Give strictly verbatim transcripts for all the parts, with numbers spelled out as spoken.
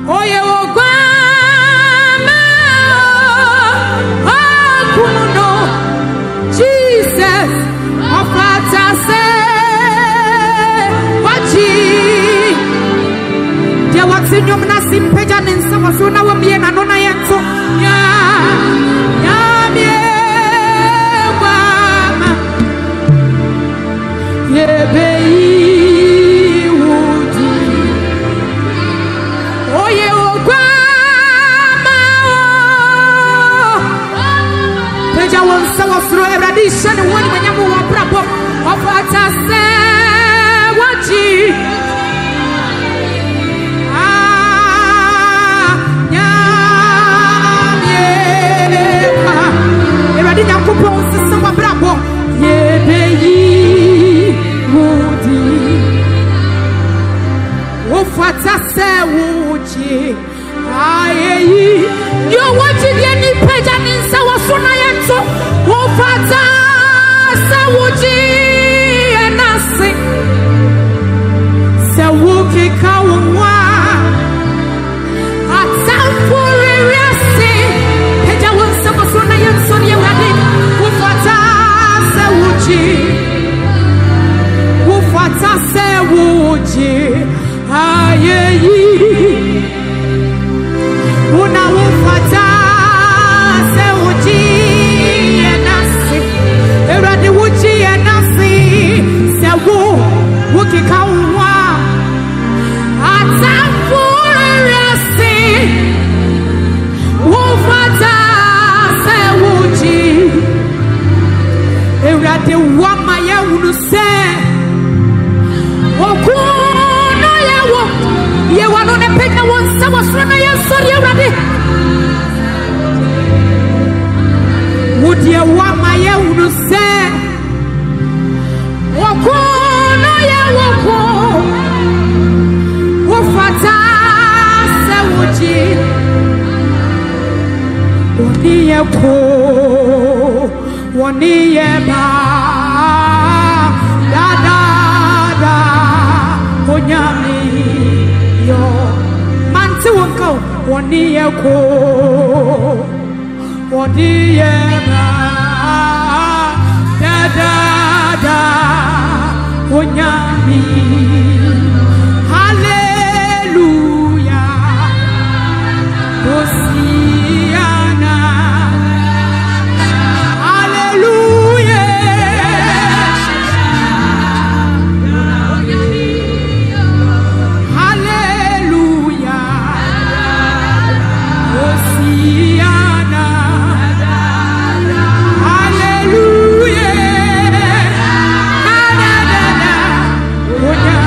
Oye ogwama okuno Jesus ofata se wachi dia watsinyom na simpeja nensa wasona wa mie na nona yento ya ya mie ogwama yebe through eradicate when when you move up of what I say what you ah yeah yeah eradicate you propose some bravo yeah baby woody what I say what you ah yeah you want to get any page and in so sona yento Ofata sawuji enase sawuki kawa atamfuri resi peja wonsa masona yensoni yewade ofata sawuji ofata sawuji ayeyi una ofata sawuji Erade wuchi enasi sewo wuki kawa atamfuresi wufata sewuchi erade wama ye wunu se okuno yewo ye wano ne penya wonsa wasrana ye sori erade Would wama ye unu se woko no ye woko wofata se wuji woni ye ko woni ye ba da da da onyami yo manti wonko woni ye ko Odehyieba da da da onyami hallelujah Hosiana hallelujah hallelujah Hosiana Hallelujah.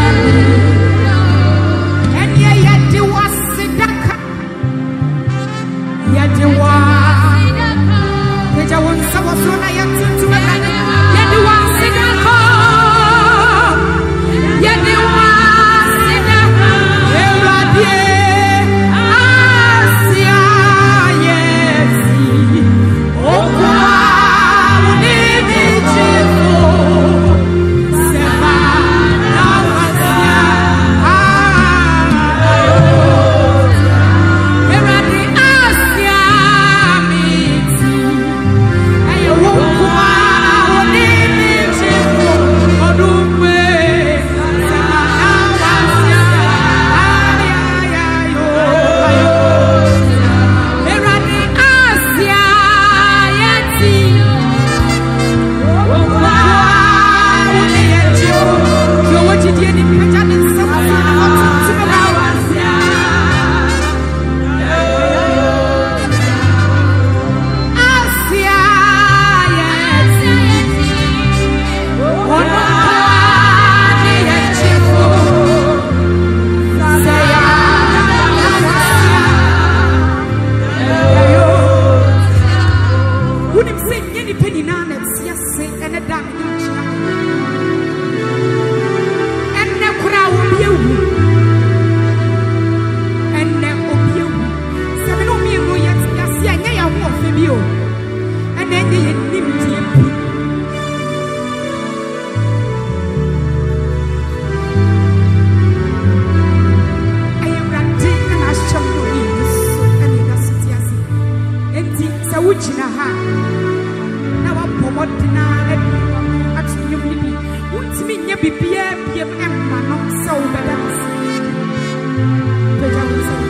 wujina ha na wa pomodina na bi atnyum ni bi untimi nya bibia biem emma no se wo beda nse peja wo se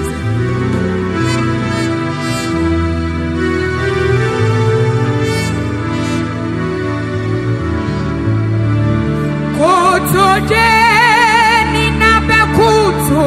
koto je ni na be kuto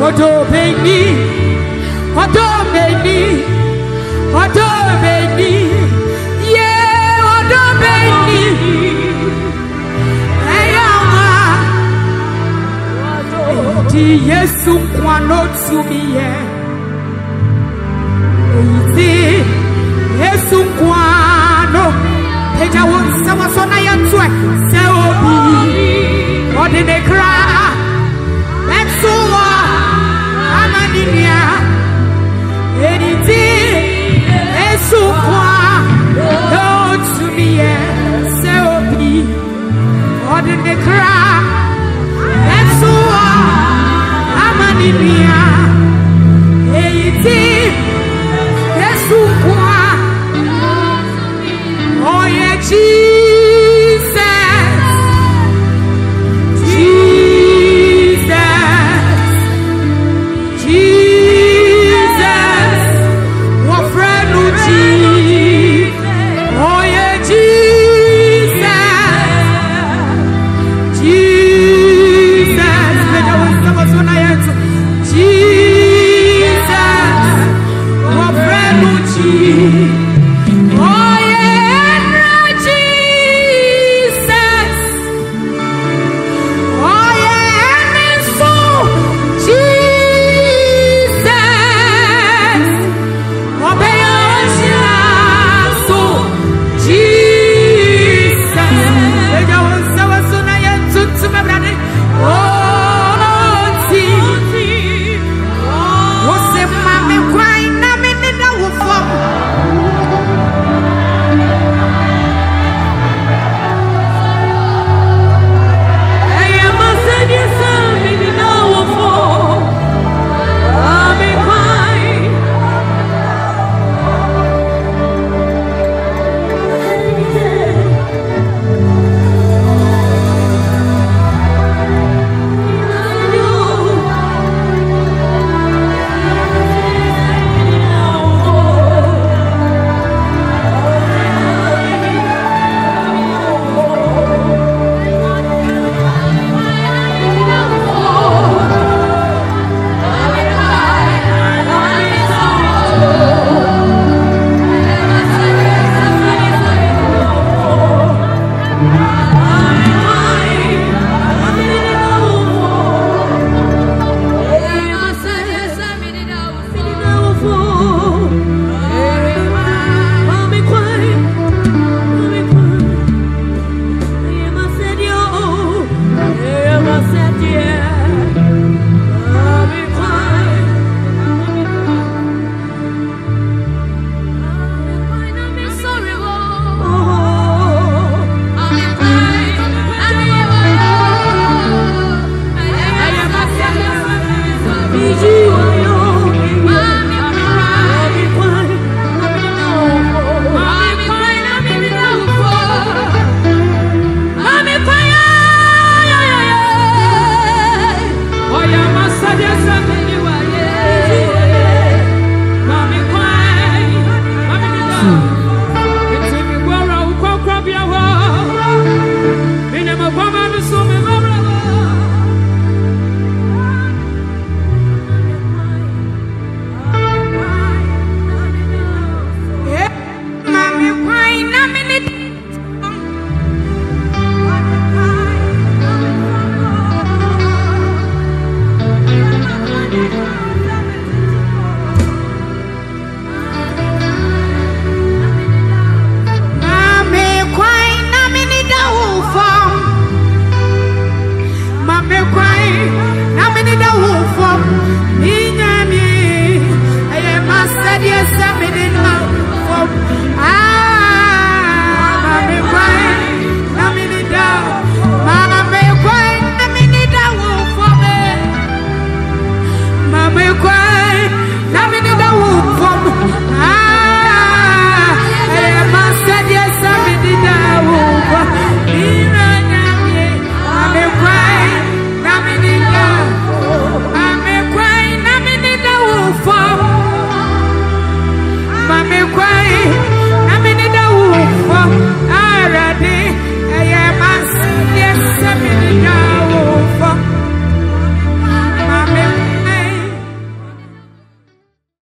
Odehyieba, Odehyieba, Odehyieba, yeah, Odehyieba. Eyama, di Yesu kwano tumi ye. Di Yesu kwano, peja wonsa wasona yantwe se obi, odine kra. Letsuwa amaninia, editi Yesu kwano tumi ye se obi, odine kra. Letsuwa amaninia, editi Yesu kwano. Oh yeah, Jesus.